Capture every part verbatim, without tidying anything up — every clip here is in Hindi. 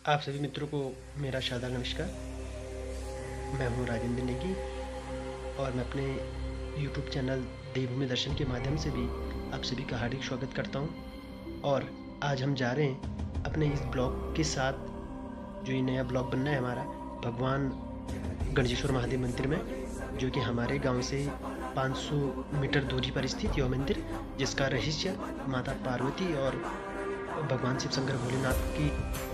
आप सभी मित्रों को मेरा शानदार नमस्कार। मैं हूं राजेंद्र नेगी और मैं अपने यूट्यूब चैनल देवभूमि दर्शन के माध्यम से भी आप सभी का हार्दिक स्वागत करता हूं। और आज हम जा रहे हैं अपने इस ब्लॉग के साथ, जो ये नया ब्लॉग बनना है हमारा, भगवान गणजेश्वर महादेव मंदिर में, जो कि हमारे गांव से पाँच सौ मीटर दूरी पर स्थित यह मंदिर, जिसका रहस्य माता पार्वती और भगवान शिव शंकर भोलेनाथ की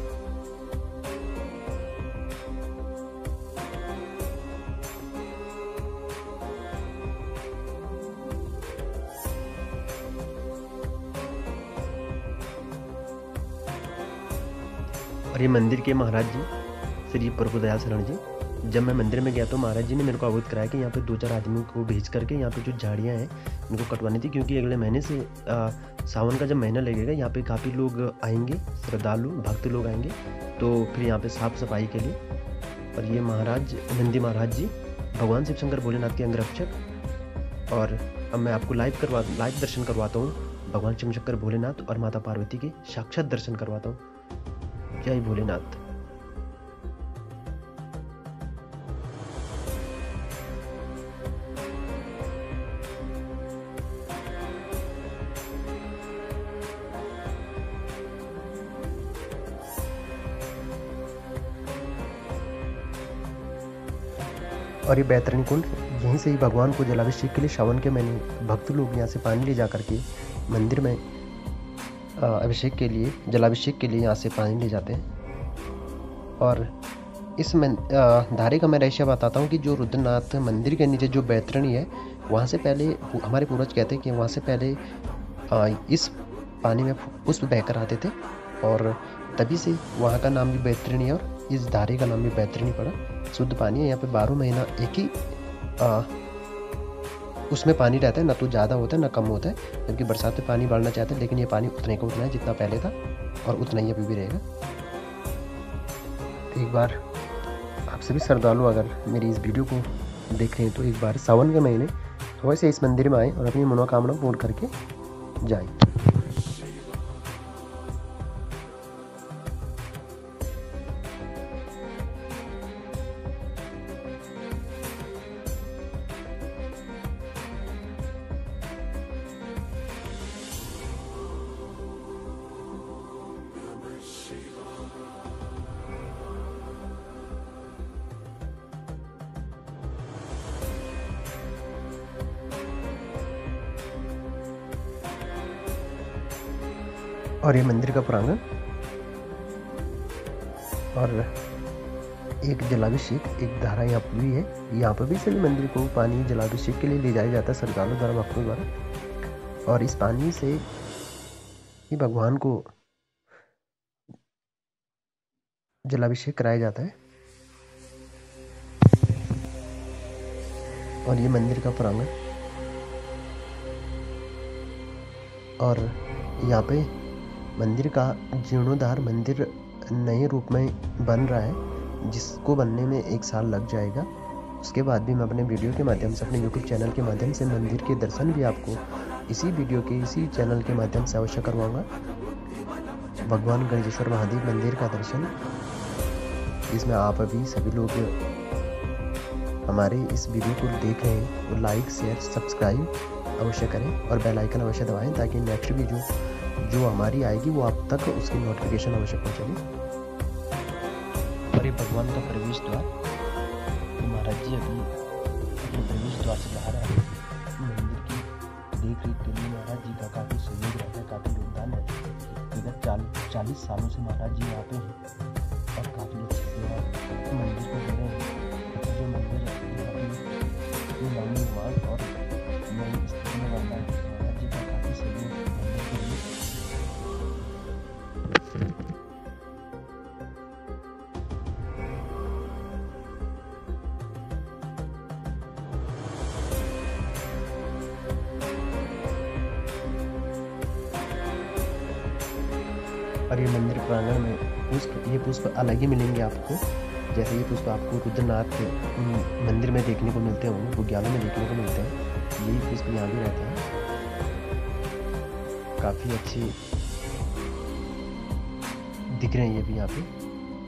और ये मंदिर के महाराज जी श्री प्रभुदयाल शरण जी। जब मैं मंदिर में गया तो महाराज जी ने मेरे को अवगत कराया कि यहाँ पे दो चार आदमियों को भेज करके यहाँ पे जो झाड़ियाँ हैं इनको कटवानी थी, क्योंकि अगले महीने से आ, सावन का जब महीना लगेगा यहाँ पे काफ़ी लोग आएंगे, श्रद्धालु भक्त लोग आएंगे, तो फिर यहाँ पे साफ सफाई के लिए। और ये महाराज नंदी महाराज जी भगवान शिव शंकर भोलेनाथ के अंगरक्षक। और अब मैं आपको लाइव करवा लाइव दर्शन करवाता हूँ भगवान शिव शंकर भोलेनाथ और माता पार्वती के साक्षात दर्शन करवाता हूँ। जय भोलेनाथ। और ये बैतरणी कुंड, यहीं से ही भगवान को जलाभिषेक के लिए श्रावण के महीने भक्त लोग यहाँ से पानी ले जा करके मंदिर में अभिषेक के लिए, जलाभिषेक के लिए यहाँ से पानी ले जाते हैं। और इस धारे का मैं रहस्य बताता हूँ कि जो रुद्रनाथ मंदिर के नीचे जो बैतरणी है, वहाँ से पहले हमारे पूर्वज कहते हैं कि वहाँ से पहले इस पानी में पुष्प बहकर आते थे, और तभी से वहाँ का नाम भी बैतरणी है और इस धारे का नाम भी बैतरणी पड़ा। शुद्ध पानी है यहाँ पे, बारह महीना एक ही आ, उसमें पानी रहता है, ना तो ज़्यादा होता है ना कम होता है। जबकि बरसात में पानी बढ़ना चाहते हैं, लेकिन ये पानी उतने का उतना है जितना पहले था, और उतना ही अभी भी रहेगा। एक बार आप सभी श्रद्धालु अगर मेरी इस वीडियो को देख रहे हैं तो एक बार सावन के महीने वैसे इस मंदिर में आए और अपनी मनोकामना पूर्ण करके जाएं। और ये मंदिर का प्रांगण, और एक जलाभिषेक, एक धारा यहाँ पर भी है। यहाँ पर भी सभी मंदिर को पानी जलाभिषेक के लिए ले जाया जाता है श्रद्धालुओं द्वारा, भक्तों द्वारा। और इस पानी से ही भगवान को जलाभिषेक कराया जाता है। और ये मंदिर का प्रांगण, और यहाँ पे मंदिर का जीर्णोद्धार मंदिर नए रूप में बन रहा है, जिसको बनने में एक साल लग जाएगा। उसके बाद भी मैं अपने वीडियो के माध्यम से, अपने यूट्यूब चैनल के माध्यम से मंदिर के दर्शन भी आपको इसी वीडियो के, इसी चैनल के माध्यम से अवश्य करवाऊंगा। भगवान गणजेश्वर महादेव मंदिर का दर्शन, जिसमें आप अभी सभी लोग हमारे इस वीडियो को देख रहे हैं, वो लाइक शेयर सब्सक्राइब अवश्य करें और बेल आइकन अवश्य दबाएं, ताकि नेक्स्ट वीडियो जो हमारी आएगी वो आप तक उसकी नोटिफिकेशन अवश्य पहुंचेगी। और ये भगवान का प्रवेश द्वार, तो महाराज जी अभी अपने प्रवेश द्वार से बाहर आए। मंदिर की देख रेख के लिए महाराज जी का काफ़ी सहयोग रहता है, काफ़ी योगदान है। विगत चालीस चालीस सालों से महाराज जी यहाँ पे हैं और काफ़ी अच्छी सेवा मंदिर को दे रहे हैं। जो मंदिर लंबी निर्माण और नई स्थिति में बनना है, महाराज जी का काफ़ी सहयोग मंदिर के लिए। और ये मंदिर प्रांगण में पुष्प, ये पुष्प अलग ही मिलेंगे आपको। जैसे ये पुष्प आपको रुद्रनाथ मंदिर में देखने को मिलते होंगे, बुग्यालों में देखने को मिलते हैं, यही पुष्प यहाँ भी रहते हैं। काफ़ी अच्छी दिख रहे हैं ये भी यहाँ पे।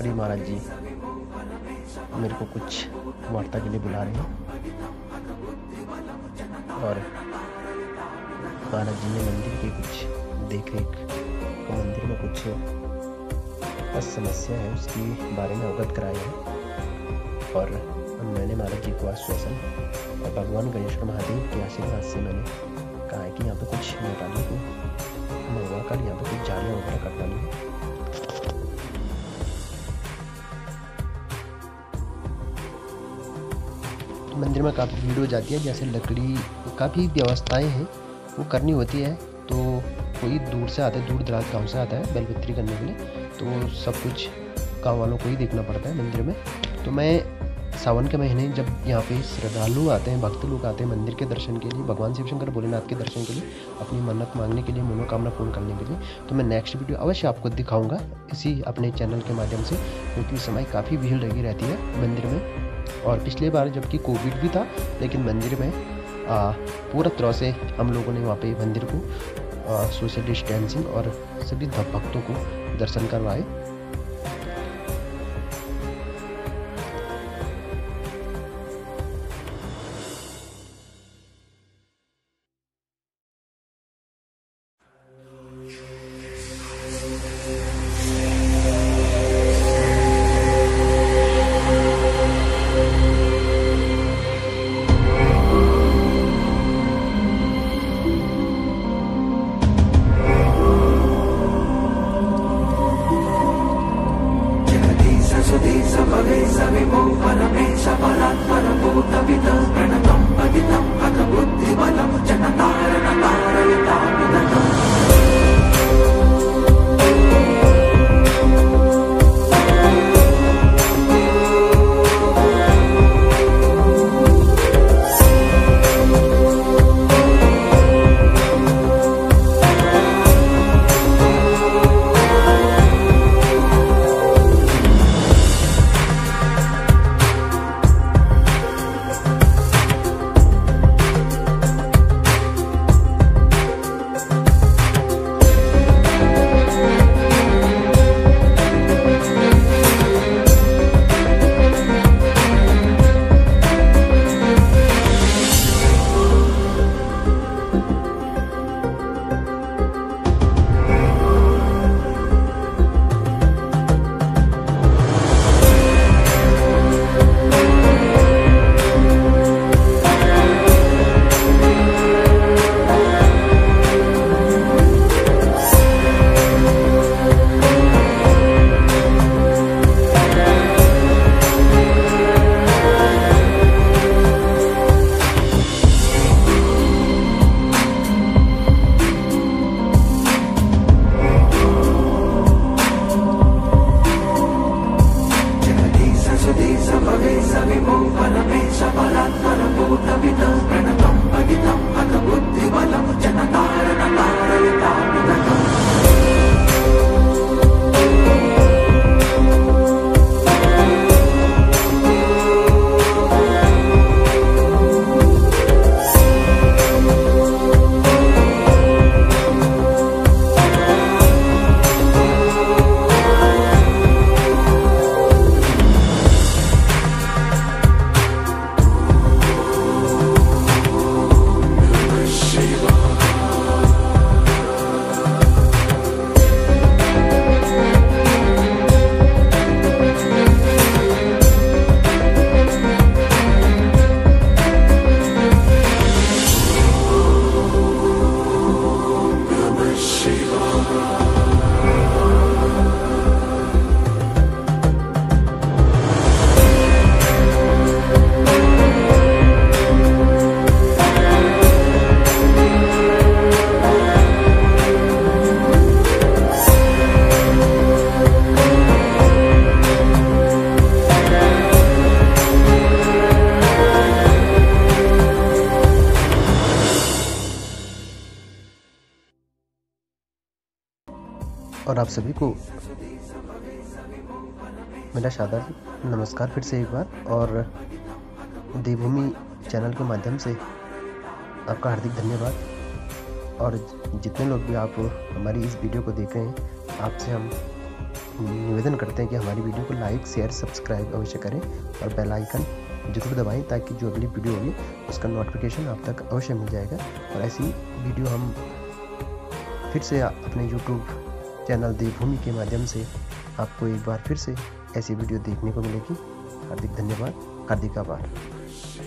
लकड़ी महाराज जी मेरे को कुछ वार्ता के लिए बुला रहे हैं और महाराज जी ने मंदिर की कुछ देख रेख, तो मंदिर में कुछ समस्या है उसके बारे में अवगत कराया है। और मैंने महाराज जी को आश्वासन और भगवान गणेश महादेव के आशीर्वाद से मैंने कहा है कि यहाँ पे कुछ नेपाली को मंगवा कर यहाँ पे कुछ जालियाँ वगैरह कटवानी है। तो मंदिर में काफ़ी भीड़ हो जाती है, जैसे लकड़ी काफ़ी व्यवस्थाएं हैं वो करनी होती है। तो कोई दूर से आता है, दूर दराज गाँव से आता है बेलपत्री करने के लिए, तो सब कुछ गाँव वालों को ही देखना पड़ता है मंदिर में। तो मैं सावन के महीने जब यहाँ पे श्रद्धालु आते हैं, भक्त लोग आते हैं मंदिर के दर्शन के लिए, भगवान शिव शंकर भोलेनाथ के दर्शन के लिए, अपनी मन्नत मांगने के लिए, मनोकामना पूर्ण करने के लिए, तो मैं नेक्स्ट वीडियो अवश्य आपको दिखाऊंगा इसी अपने चैनल के माध्यम से, क्योंकि इस समय काफ़ी भीड़ लगी रहती है मंदिर में। और पिछले बार जबकि कोविड भी था, लेकिन मंदिर में आ, पूरा तरह से हम लोगों ने वहाँ पे मंदिर को सोशल डिस्टेंसिंग और सभी भक्तों को दर्शन करवाए। और आप सभी को मेरा शानदार नमस्कार फिर से एक बार। और देवभूमि चैनल के माध्यम से आपका हार्दिक धन्यवाद। और जितने लोग भी आप हमारी इस वीडियो को देख रहे हैं, आपसे हम निवेदन करते हैं कि हमारी वीडियो को लाइक शेयर सब्सक्राइब अवश्य करें और बेल आइकन जरूर दबाएं, ताकि जो अगली वीडियो होगी उसका नोटिफिकेशन आप तक अवश्य मिल जाएगा। और ऐसी वीडियो हम फिर से अपने यूट्यूब चैनल देवभूमि के माध्यम से आपको एक बार फिर से ऐसी वीडियो देखने को मिलेगी। हार्दिक धन्यवाद, हार्दिक आभार।